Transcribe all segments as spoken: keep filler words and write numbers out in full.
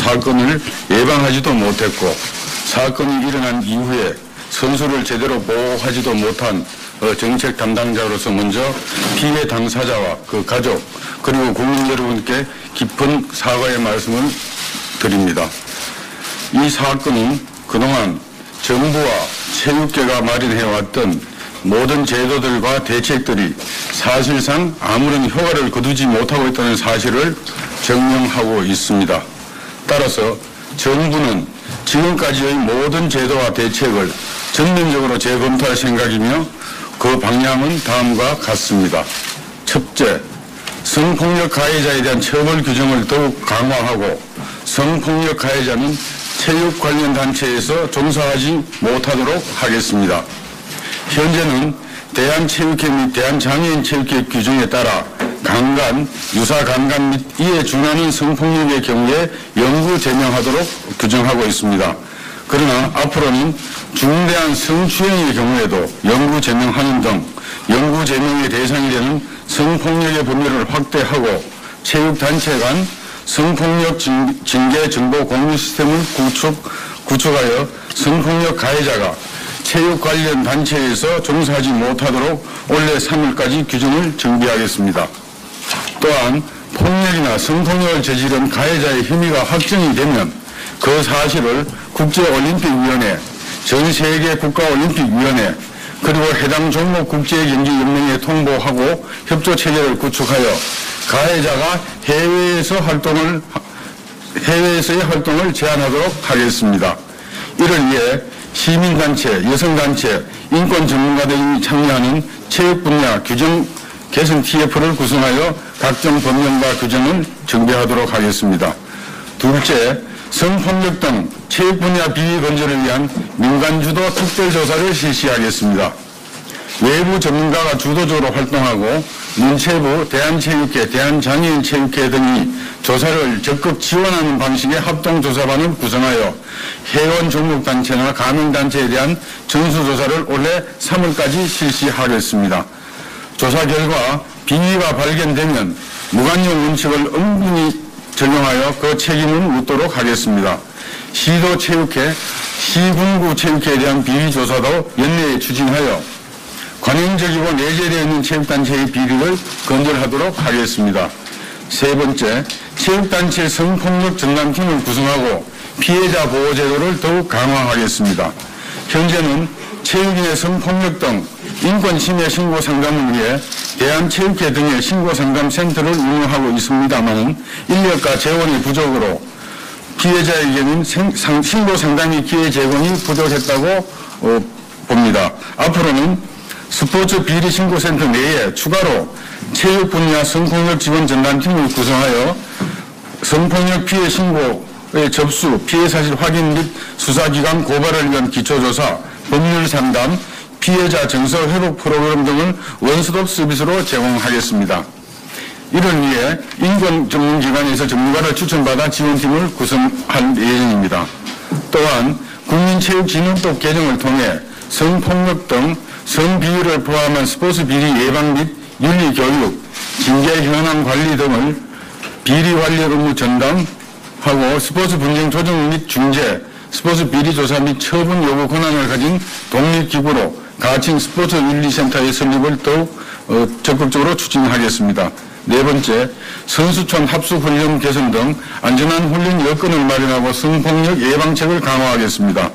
사건을 예방하지도 못했고 사건이 일어난 이후에 선수를 제대로 보호하지도 못한 정책 담당자로서 먼저 피해 당사자와 그 가족 그리고 국민 여러분께 깊은 사과의 말씀을 드립니다. 이 사건은 그동안 정부와 체육계가 마련해왔던 모든 제도들과 대책들이 사실상 아무런 효과를 거두지 못하고 있다는 사실을 증명하고 있습니다. 따라서 정부는 지금까지의 모든 제도와 대책을 전면적으로 재검토할 생각이며 그 방향은 다음과 같습니다. 첫째, 성폭력 가해자에 대한 처벌 규정을 더욱 강화하고 성폭력 가해자는 체육 관련 단체에서 종사하지 못하도록 하겠습니다. 현재는 대한체육회 및 대한장애인체육회 규정에 따라 강간, 유사강간 및 이에 준하는 성폭력의 경우에 영구 제명하도록 규정하고 있습니다. 그러나 앞으로는 중대한 성추행의 경우에도 영구 제명하는 등 영구 제명의 대상이 되는 성폭력의 범위를 확대하고 체육단체 간 성폭력 징계 정보 공유 시스템을 구축, 구축하여 성폭력 가해자가 체육 관련 단체에서 종사하지 못하도록 올해 삼월까지 규정을 정비하겠습니다. 또한 폭력이나 성폭력을 저지른 가해자의 혐의가 확정이 되면 그 사실을 국제올림픽위원회, 전세계 국가올림픽위원회, 그리고 해당 종목 국제경기연맹에 통보하고 협조체계를 구축하여 가해자가 해외에서 활동을, 해외에서의 활동을 제한하도록 하겠습니다. 이를 위해 시민단체, 여성단체, 인권 전문가 등이 참여하는 체육 분야 규정 개선 티에프를 구성하여 각종 법령과 규정을 정비하도록 하겠습니다. 둘째, 성폭력 등 체육 분야 비위 건조를 위한 민간주도 특별조사를 실시하겠습니다. 외부 전문가가 주도적으로 활동하고 문체부, 대한체육회, 대한장애인체육회 등이 조사를 적극 지원하는 방식의 합동조사반을 구성하여 회원 종목단체나 가맹단체에 대한 전수조사를 올해 삼월까지 실시하겠습니다. 조사 결과 비위가 발견되면 무관용 원칙을 엄중히 적용하여 그 책임을 묻도록 하겠습니다. 시도체육회, 시군구체육회에 대한 비위조사도 연내에 추진하여 관행적이고 내재되어 있는 체육단체의 비리를 건절하도록 하겠습니다. 세 번째, 체육단체 성폭력 전담팀을 구성하고 피해자 보호제도를 더욱 강화하겠습니다. 현재는 체육인의 성폭력 등 인권침해 신고 상담을 위해 대한체육회 등의 신고상담센터를 운영하고 있습니다만 인력과 재원의 부족으로 피해자에게는 신고상담의 기회 제공이 부족했다고 어, 봅니다. 앞으로는 스포츠 비리신고센터 내에 추가로 체육 분야 성폭력 지원 전담팀을 구성하여 성폭력 피해 신고의 접수, 피해 사실 확인 및 수사기관 고발을 위한 기초조사, 법률 상담, 피해자 정서 회복 프로그램 등을 원스톱 서비스로 제공하겠습니다. 이를 위해 인권 전문기관에서 전문가를 추천받아 지원팀을 구성할 예정입니다. 또한 국민체육진흥법 개정을 통해 성폭력 등 성비위를 포함한 스포츠 비리 예방 및 윤리교육, 징계 현황 관리 등을 비리 관리 업무 전담하고 스포츠 분쟁 조정 및 중재, 스포츠 비리 조사 및 처분 요구 권한을 가진 독립기구로 가칭 스포츠 윤리센터의 설립을 더욱 어, 적극적으로 추진하겠습니다. 네 번째, 선수촌 합숙훈련 개선 등 안전한 훈련 여건을 마련하고 성폭력 예방책을 강화하겠습니다.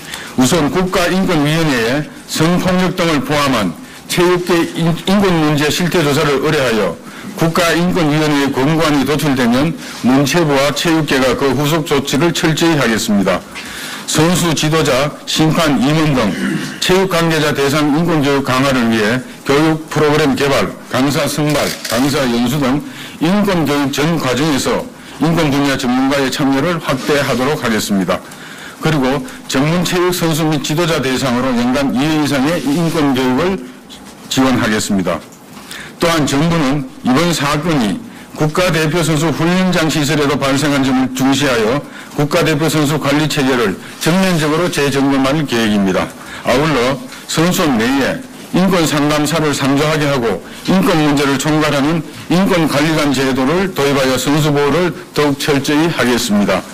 우선 국가인권위원회에 성폭력 등을 포함한 체육계 인권문제 실태조사를 의뢰하여 국가인권위원회의 권고안이 도출되면 문체부와 체육계가 그 후속 조치를 철저히 하겠습니다. 선수 지도자, 심판, 임원 등 체육 관계자 대상 인권교육 강화를 위해 교육 프로그램 개발, 강사 선발, 강사 연수 등 인권교육 전 과정에서 인권 분야 전문가의 참여를 확대하도록 하겠습니다. 그리고 전문체육 선수 및 지도자 대상으로 연간 이 회 이상의 인권교육을 지원하겠습니다. 또한 정부는 이번 사건이 국가대표 선수 훈련장 시설에도 발생한 점을 중시하여 국가대표 선수 관리 체계를 전면적으로 재점검할 계획입니다. 아울러 선수촌 내에 인권상담사를 상주하게 하고 인권 문제를 총괄하는 인권관리관 제도를 도입하여 선수 보호를 더욱 철저히 하겠습니다.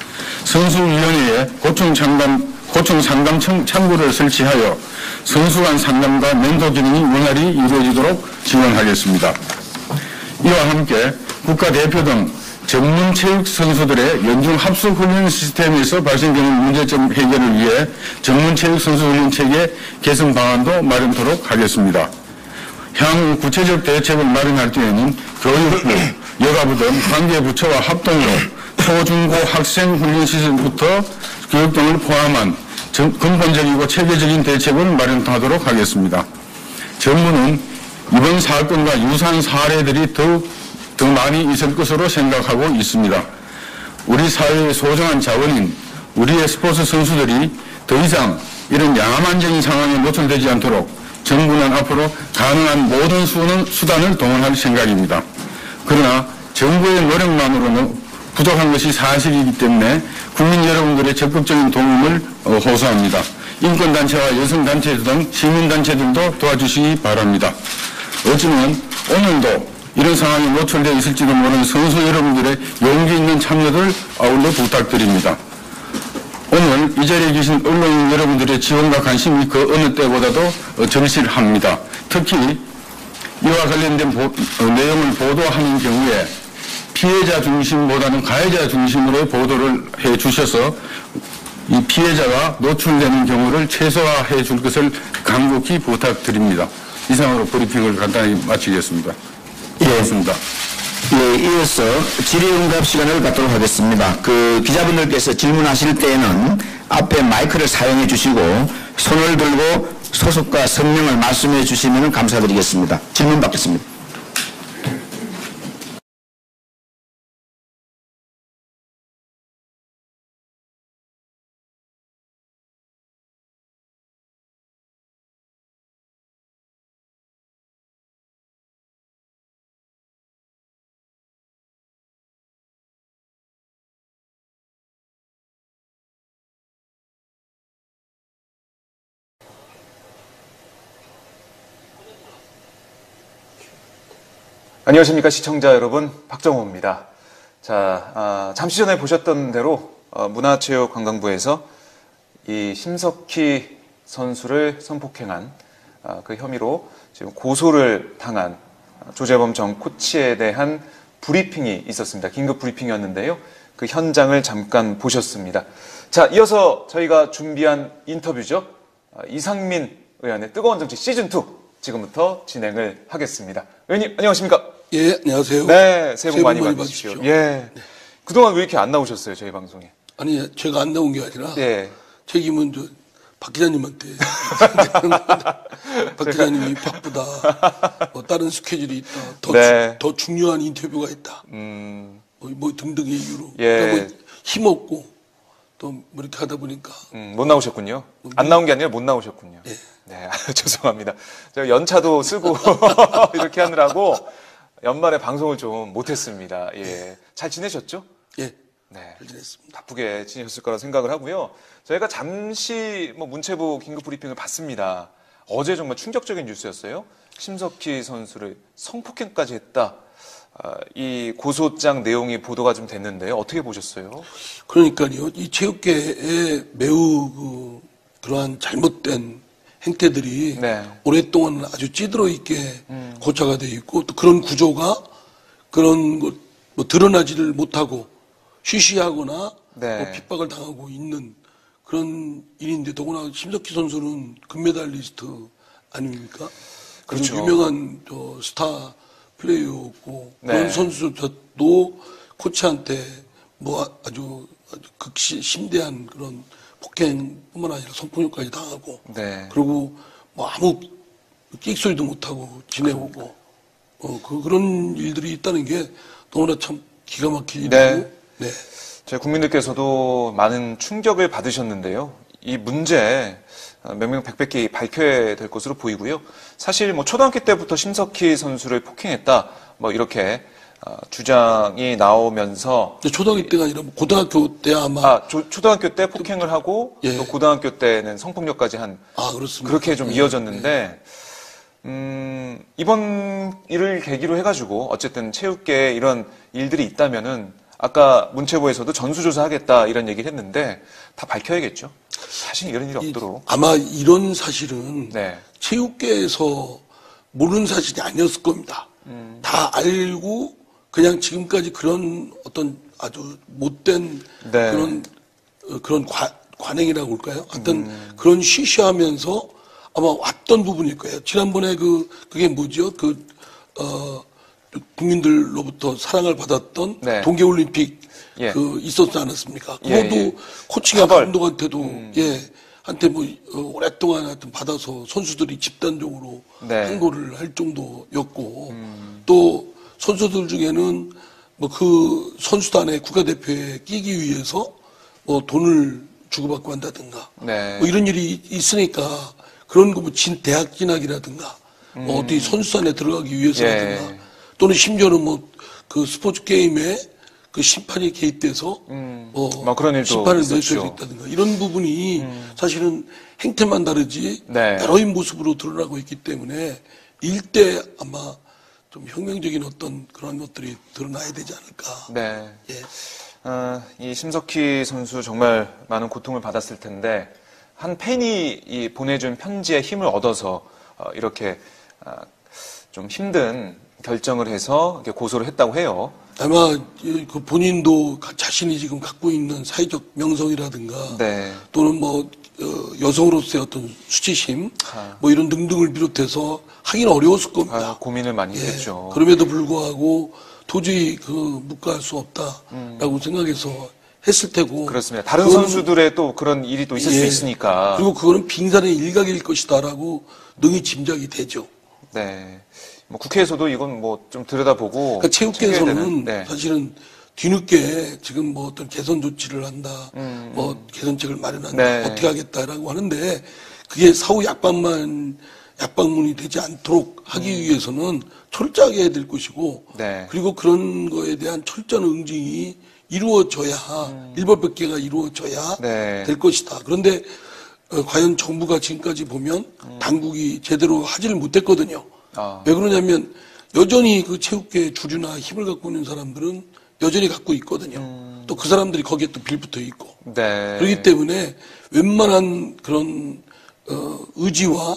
선수위원회에 고충 상담, 고충 상담 창구를 설치하여 선수 간 상담과 멘토 기능이 원활히 이루어지도록 지원하겠습니다. 이와 함께 국가대표 등 전문 체육 선수들의 연중 합숙 훈련 시스템에서 발생되는 문제점 해결을 위해 전문 체육 선수 훈련 체계 개선 방안도 마련토록 하겠습니다. 향후 구체적 대책을 마련할 때에는 교육부, 여가부 등 관계부처와 합동으로 초중고 학생 훈련 시설부터 교육 등을 포함한 근본적이고 체계적인 대책을 마련하도록 하겠습니다. 정부는 이번 사건과 유사한 사례들이 더욱 더 많이 있을 것으로 생각하고 있습니다. 우리 사회의 소중한 자원인 우리의 스포츠 선수들이 더 이상 이런 양아만적인 상황에 노출되지 않도록 정부는 앞으로 가능한 모든 수단을 동원할 생각입니다. 그러나 정부의 노력만으로는 부족한 것이 사실이기 때문에 국민 여러분들의 적극적인 도움을 호소합니다. 인권단체와 여성단체 등 시민단체들도 도와주시기 바랍니다. 어쩌면 오늘도 이런 상황에 노출되어 있을지도 모르는 선수 여러분들의 용기 있는 참여를 아울러 부탁드립니다. 오늘 이 자리에 계신 언론인 여러분들의 지원과 관심이 그 어느 때보다도 절실합니다. 특히 이와 관련된 보, 어, 내용을 보도하는 경우에 피해자 중심보다는 가해자 중심으로 보도를 해 주셔서 이 피해자가 노출되는 경우를 최소화해 줄 것을 간곡히 부탁드립니다. 이상으로 브리핑을 간단히 마치겠습니다. 고맙습니다. 예, 이어서 질의응답 시간을 갖도록 하겠습니다. 그 기자분들께서 질문하실 때에는 앞에 마이크를 사용해 주시고 손을 들고 소속과 성명을 말씀해 주시면 감사드리겠습니다. 질문 받겠습니다. 안녕하십니까 시청자 여러분, 박정호입니다. 자, 아, 잠시 전에 보셨던 대로 어, 문화체육관광부에서 이 심석희 선수를 성폭행한 아, 그 혐의로 지금 고소를 당한 조재범 전 코치에 대한 브리핑이 있었습니다. 긴급 브리핑이었는데요. 그 현장을 잠깐 보셨습니다. 자, 이어서 저희가 준비한 인터뷰죠. 아, 이상민 의원의 뜨거운 정치 시즌이 지금부터 진행을 하겠습니다. 의원님, 안녕하십니까? 예, 안녕하세요. 네, 새해 복 새해 많이 복 많이 받으십시오. 받으십시오. 예. 네. 그동안 왜 이렇게 안 나오셨어요, 저희 방송에? 아니, 제가 안 나온 게 아니라, 예. 책임은 저, 박 기자님한테. 박 기자님이 바쁘다. 뭐, 다른 스케줄이 있다. 더, 네. 주, 더 중요한 인터뷰가 있다. 음. 뭐, 뭐 등등의 이유로. 예. 그러니까 뭐 힘없고, 또, 뭐 이렇게 하다 보니까. 음, 못 나오셨군요. 안 나온 게 아니라 못 나오셨군요. 예. 네, 죄송합니다. 제가 연차도 쓰고 이렇게 하느라고 연말에 방송을 좀 못했습니다. 예. 잘 지내셨죠? 예. 네. 잘 지냈습니다. 바쁘게 지내셨을 거라 생각을 하고요. 저희가 잠시 뭐 문체부 긴급 브리핑을 받습니다. 어제 정말 충격적인 뉴스였어요. 심석희 선수를 성폭행까지 했다. 아, 이 고소장 내용이 보도가 좀 됐는데요. 어떻게 보셨어요? 그러니까요. 이 체육계에 매우 그, 그러한 잘못된 행태들이 네. 오랫동안 아주 찌들어 있게 음. 고착화 되어 있고 또 그런 구조가 그런 것 뭐 드러나지를 못하고 쉬쉬하거나 네. 뭐 핍박을 당하고 있는 그런 일인데 더구나 심석희 선수는 금메달리스트 아닙니까? 그렇죠. 유명한 저 스타 플레이어였고 네. 그런 선수도 코치한테 뭐 아주, 아주 극시 심대한 그런 폭행뿐만 아니라 성폭력까지 당하고, 네. 그리고 뭐 아무 끽소리도 못하고 지내오고, 어, 그, 그런 일들이 있다는 게 너무나 참 기가 막힐 일이고, 네. 네. 저희 국민들께서도 많은 충격을 받으셨는데요. 이 문제 명명백백히 밝혀야 될 것으로 보이고요. 사실 뭐 초등학교 때부터 심석희 선수를 폭행했다, 뭐 이렇게 어, 주장이 나오면서 초등학교 때가 아니라 뭐 고등학교 때 아마 아 조, 초등학교 때 폭행을 하고 예. 또 고등학교 때는 성폭력까지 한 아 그렇습니다. 그렇게 좀 예. 이어졌는데 예. 음, 이번 일을 계기로 해가지고 어쨌든 체육계에 이런 일들이 있다면은 아까 문체부에서도 전수조사하겠다 이런 얘기를 했는데 다 밝혀야겠죠. 사실 이런 일이 없도록. 아마 이런 사실은 네. 체육계에서 모르는 사실이 아니었을 겁니다. 음. 다 알고 그냥 지금까지 그런 어떤 아주 못된 네. 그런 어, 그런 과, 관행이라고 할까요? 하여튼 음. 그런 쉬쉬하면서 아마 왔던 부분일 거예요. 지난번에 그 그게 뭐죠? 그 어, 국민들로부터 사랑을 받았던 네. 동계올림픽 예. 그 있었지 않았습니까? 예, 그것도 예. 코치가 처벌. 감독한테도 음. 예 한테 뭐 어, 오랫동안 하여튼 받아서 선수들이 집단적으로 네. 항고를 할 정도였고 음. 또 선수들 중에는 뭐 그 선수단의 국가대표에 끼기 위해서 뭐 돈을 주고받고 한다든가 네. 뭐 이런 일이 있으니까 그런 거 뭐 진 대학 진학이라든가 음. 뭐 어디 선수단에 들어가기 위해서라든가 예. 또는 심지어는 뭐 그 스포츠 게임에 그 심판이 개입돼서 음. 뭐 뭐 그런 일도 심판을 있었죠. 내줄 수 있다든가 이런 부분이 음. 사실은 행태만 다르지 네. 여러인 모습으로 드러나고 있기 때문에 일대 아마 좀 혁명적인 어떤 그런 것들이 드러나야 되지 않을까. 네. 예. 어, 이 심석희 선수 정말 많은 고통을 받았을 텐데 한 팬이 이 보내준 편지에 힘을 얻어서 어, 이렇게 어, 좀 힘든 결정을 해서 이렇게 고소를 했다고 해요. 아마 그 본인도 자신이 지금 갖고 있는 사회적 명성이라든가 네. 또는 뭐 어, 여성으로서의 어떤 수치심 아. 뭐 이런 등등을 비롯해서 하긴 어려웠을 겁니다. 아, 고민을 많이 예. 했죠. 그럼에도 불구하고 도저히 그 묵과할 수 없다라고 음. 생각해서 했을 테고. 그렇습니다. 다른 그거는- 선수들의 또 그런 일이 또 있을 수 예. 있으니까. 그리고 그거는 빙산의 일각일 것이다라고 능히 짐작이 되죠. 네. 뭐 국회에서도 이건 뭐 좀 들여다보고. 그러니까 챙겨야 체육계에서는 되는, 네. 사실은 뒤늦게 지금 뭐 어떤 개선 조치를 한다, 음, 뭐 개선책을 마련한다, 네. 어떻게 하겠다라고 하는데 그게 사후 약방만 약방문이 되지 않도록 하기 위해서는 철저하게 해야 될 것이고, 음. 네. 그리고 그런 거에 대한 철저한 응징이 이루어져야 일벌백계가 이루어져야 음. 네. 될 것이다. 그런데 어, 과연 정부가 지금까지 보면 음. 당국이 제대로 하지를 못했거든요. 아. 왜 그러냐면 여전히 그 체육계 주류나 힘을 갖고 있는 사람들은 여전히 갖고 있거든요. 음. 또 그 사람들이 거기에 또 빌붙어 있고. 네. 그렇기 때문에 웬만한 그런 어, 의지와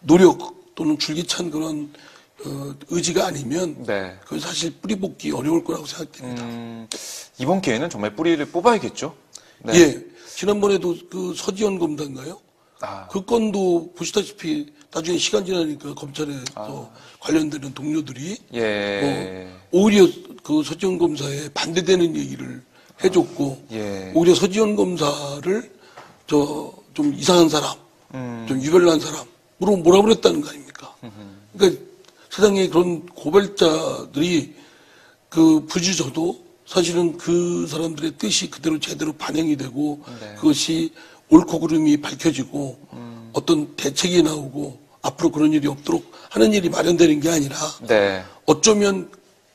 노력 또는 줄기찬 그런 어, 의지가 아니면 네. 그건 사실 뿌리 뽑기 어려울 거라고 생각됩니다. 음, 이번 기회는 정말 뿌리를 뽑아야겠죠. 네. 예. 지난번에도 그 서지현 검사인가요? 아. 그 건도 보시다시피 나중에 시간 지나니까 검찰에서 아. 관련되는 동료들이 예. 뭐 오히려 그 서지현 검사에 반대되는 얘기를 해줬고 예. 오히려 서지현 검사를 저 좀 이상한 사람, 음. 좀 유별난 사람으로 몰아버렸다는 거 아닙니까? 그러니까 세상에 그런 고발자들이 그 부주저도 사실은 그 사람들의 뜻이 그대로 제대로 반영이 되고 네. 그것이 옳고 그름이 밝혀지고 음. 어떤 대책이 나오고 앞으로 그런 일이 없도록 하는 일이 마련되는 게 아니라 네. 어쩌면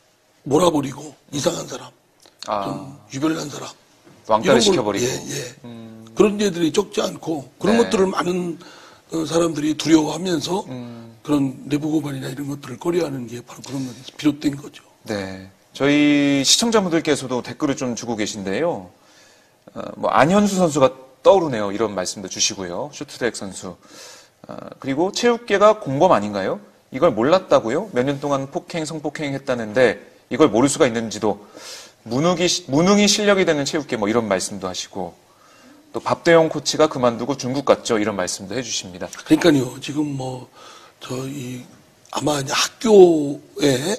몰아버리고 이상한 사람, 아. 좀 유별난 사람 왕따를 이런 걸- 시켜버리고. 예, 예. 그런 일들이 적지 않고 그런 네. 것들을 많은 어, 사람들이 두려워하면서 음. 그런 내부 고발이나 이런 것들을 꺼려하는 게 바로 그런 것에서 비롯된 거죠. 네. 저희 시청자분들께서도 댓글을 좀 주고 계신데요. 어, 뭐, 안현수 선수가 떠오르네요. 이런 말씀도 주시고요. 쇼트트랙 선수. 어, 그리고 체육계가 공범 아닌가요? 이걸 몰랐다고요? 몇 년 동안 폭행, 성폭행 했다는데 이걸 모를 수가 있는지도 무능이, 무능이 실력이 되는 체육계 뭐 이런 말씀도 하시고 또 밥대용 코치가 그만두고 중국 갔죠. 이런 말씀도 해주십니다. 그러니까요. 지금 뭐 저희 아마 이제 학교에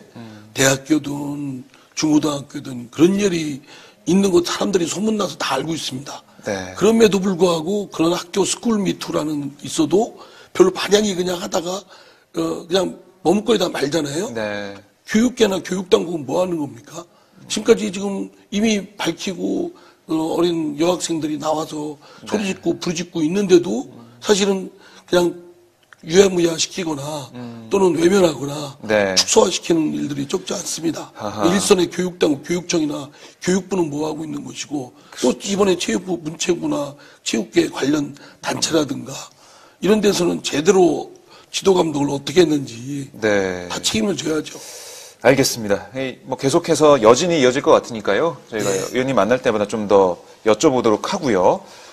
대학교든 중고등학교든 그런 일이 있는 것 사람들이 소문나서 다 알고 있습니다. 네. 그럼에도 불구하고 그런 학교 스쿨 미투라는 있어도 별로 반향이 그냥 하다가 어 그냥 머뭇거리다 말잖아요. 네. 교육계나 교육당국은 뭐 하는 겁니까? 지금까지 지금 이미 밝히고 어, 어린 여학생들이 나와서 소리 짓고 부르짖고 있는데도 사실은 그냥 유야무야 시키거나 또는 외면하거나 네. 축소화시키는 일들이 적지 않습니다. 아하. 일선의 교육당국, 교육청이나 교육부는 뭐 하고 있는 것이고 또 이번에 체육부, 문체부나 체육계 관련 단체라든가 이런 데서는 제대로 지도 감독을 어떻게 했는지 네. 다 책임을 져야죠. 알겠습니다. 이, 뭐 계속해서 여진이 이어질 것 같으니까요. 저희가 의원님 만날 때마다 좀 더 여쭤보도록 하고요.